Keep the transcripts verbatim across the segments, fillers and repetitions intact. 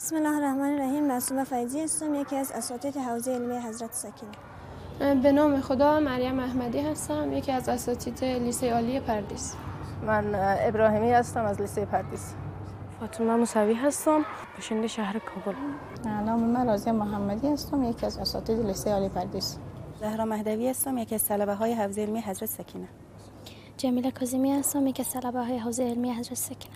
بسم الله الرحمن الرحیم. معصومه فیضی هستم، یکی از اساتید حوزه علمی حضرت سکینه. به نام خدا مریم احمدی هستم، یکی از اساتید لیسه عالی پردیس. من ابراهیمی هستم از لیسه پردیس. فاطمه موسوی هستم، باشنده شهر کابل. نام من راضیه محمدی هستم، یکی از اساتید لیسه عالی پردیس. زهرا مهدوی هستم، یکی از طلبه های حوزه علمی حضرت سکینه. جمیله کاظمی هستم، یکی از طلبه های حوزه علمی حضرت سکینه.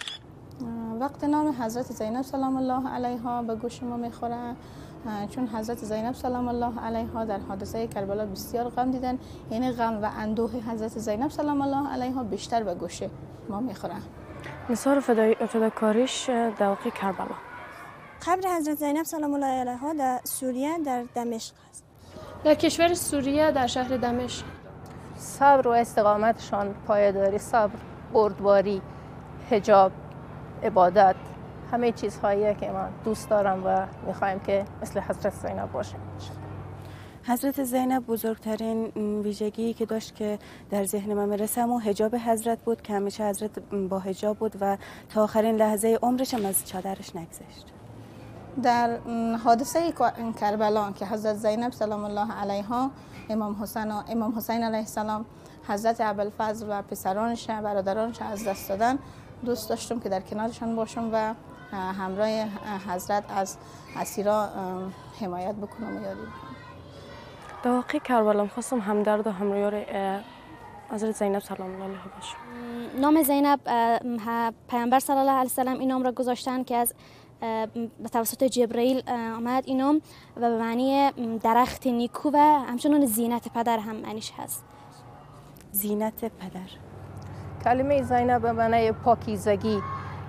وقت نام حضرت زینب سلام الله علیها به گوش ما میخوره، چون حضرت زینب سلام الله علیها در حادثه کربلا بسیار غم دیدن، یعنی غم و اندوه حضرت زینب سلام الله علیها بیشتر به گوش ما میخوره. مثال فداکاریش در واقع کربلا. قبر حضرت زینب سلام الله علیها در سوریه در دمشق است. در کشور سوریه در شهر دمشق. صبر و استقامتشان، پایداری، صبر، بردباری، حجاب، عبادت، همه چیزهایی که ما دوست دارم و میخوایم که مثل حضرت زینب باشیم. حضرت زینب بزرگترین ویژگی که داشت که در ذهن من میرسه همون حجاب حضرت بود که همیشه حضرت با حجاب بود و تا آخرین لحظه عمرش هم از چادرش نگذشت. در حادثه کربلا که حضرت زینب سلام الله علیها، امام حسین و امام حسین علیه السلام، حضرت ابوالفضل و پسرانش برادرانش از دست دادن، دوست داشتم که در کنارشان باشم و همراه حضرت از اسیرا حمایت بکنم و یاری بکنم. در واقع کربلا می‌خواستم همدرد و همراهی حضرت زینب سلام الله علیها باشم. نام زینب پیامبر صلی الله علیه و سلم این نام را گذاشتن که از به توسط جبرئیل آمد این نام و به معنی درخت نیکو و همچنان زینت پدر هم معنیش هست. زینت پدر. کلمه زینب به معنی پاکیزگی،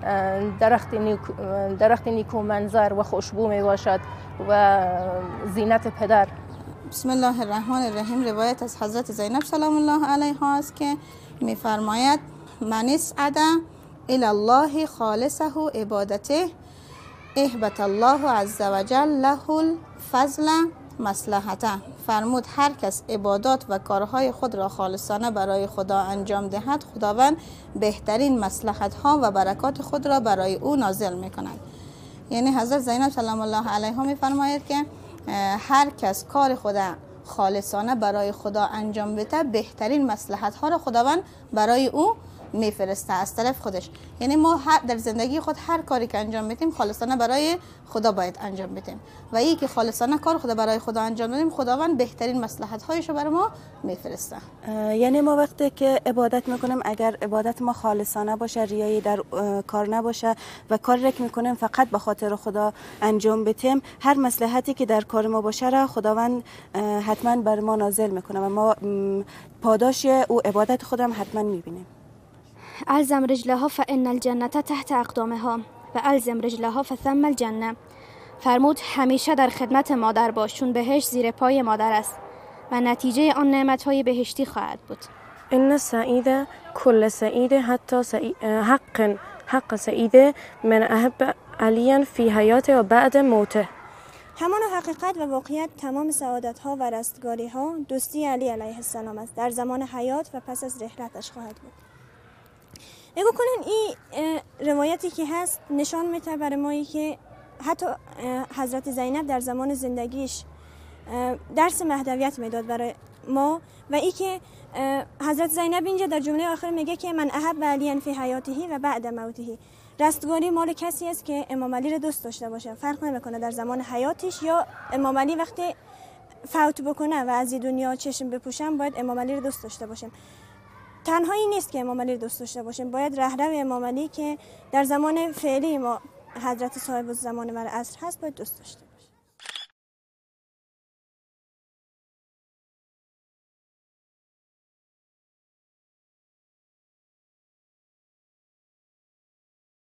درخت نیکو، درخت نیکو منظر و خوشبو می باشد و زینت پدر. بسم الله الرحمن الرحیم. روایت از حضرت زینب سلام الله علیها است که می‌فرماید من اسعد الی الله خالصه عبادته اهبط الله عز وجل له الفضل مصلحته. فرمود هر کس عبادات و کارهای خود را خالصانه برای خدا انجام دهد، خداوند بهترین مصلحت ها و برکات خود را برای او نازل می کند. یعنی حضرت زینب سلام الله علیها می فرماید که هر کس کار خود خالصانه برای خدا انجام بده، بهترین مصلحت ها را خداوند برای او میفرسته از طرف خودش. یعنی ما در زندگی خود هر کاری که انجام میدیم خالصانه برای خدا باید انجام بدیم و این که خالصانه کار خدا برای خدا انجام بدیم، خداوند بهترین مصلحت هایش رو برای ما میفرسته. یعنی ما وقتی که عبادت میکنیم، اگر عبادت ما خالصانه باشه، ریایی در کار نباشه و کار رک میکنیم فقط به خاطر خدا انجام بدیم، هر مصلحتی که در کار ما باشه را خداوند حتما بر ما نازل میکنه و ما پاداش او عبادت خودم حتما میبینیم. الزم رجلها فان الجنه تحت اقدامها و الزم رجلها فثم الجنه. فرمود همیشه در خدمت مادر باش، چون بهشت زیر پای مادر است و نتیجه آن نعمت‌های بهشتی خواهد بود. ان سعید کل سعید حتی سعید حق حق سعید من احب علی فی حیاته و بعد موته. همان حقیقت و واقعیت تمام سعادت ها و رستگاری ها دوستی علی علیه السلام است، در زمان حیات و پس از رحلتش خواهد بود. نگاه کنین این روایتی که هست نشان میده برای ما که حتی حضرت زینب در زمان زندگیش درس مهدویت میداد برای ما و ای که حضرت زینب اینجا در جمله آخر میگه که من احب علی فی حیاته و بعد موته. رستگاری مال کسی است که امام علی را دوست داشته باشه، فرق نمیکنه در زمان حیاتش یا امام علی وقتی فوت بکنه و از این دنیا چشم بپوشم باید امام علی را دوست داشته باشیم. تنها این نیست که امام علی رو دوست داشته باشیم، باید رهرو امام علی که در زمان فعلی ما حضرت صاحب الزمان و العصر هست باید دوست داشته